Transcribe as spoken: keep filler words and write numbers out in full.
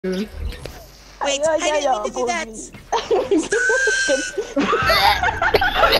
Wait, Ay, I ay, didn't mean ako to do that. ni.